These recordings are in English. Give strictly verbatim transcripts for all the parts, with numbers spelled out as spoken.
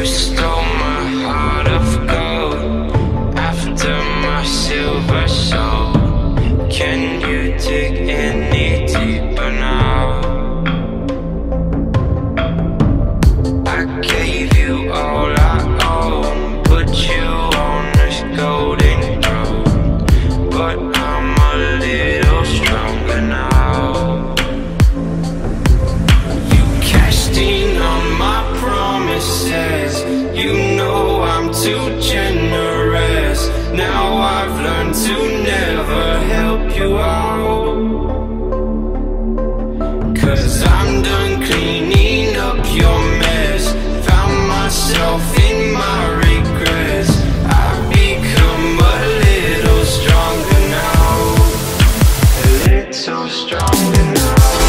You stole my heart of gold after my silver soul. Can you dig any deeper now? I gave you all I own, put you on this golden throne, but I'm a little stronger now. You cashed in on my promises, you know I'm too generous. Now I've learned to never help you out, 'cause I'm done cleaning up your mess. Found myself in my regrets. I've become a little stronger now, a little stronger now.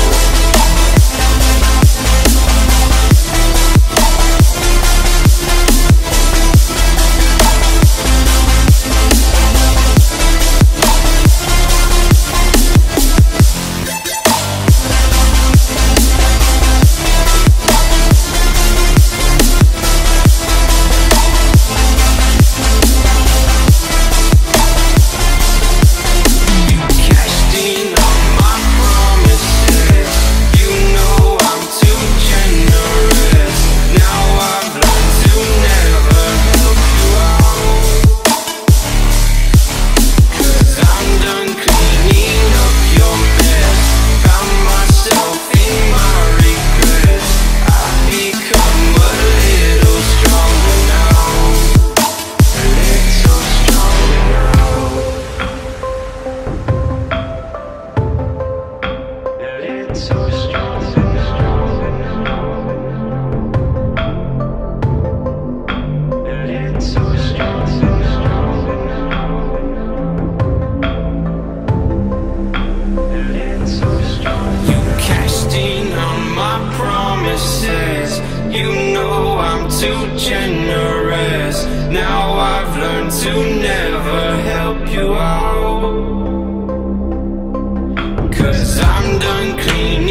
You know I'm too generous. Now I've learned to never help you out, 'cause I'm done cleaning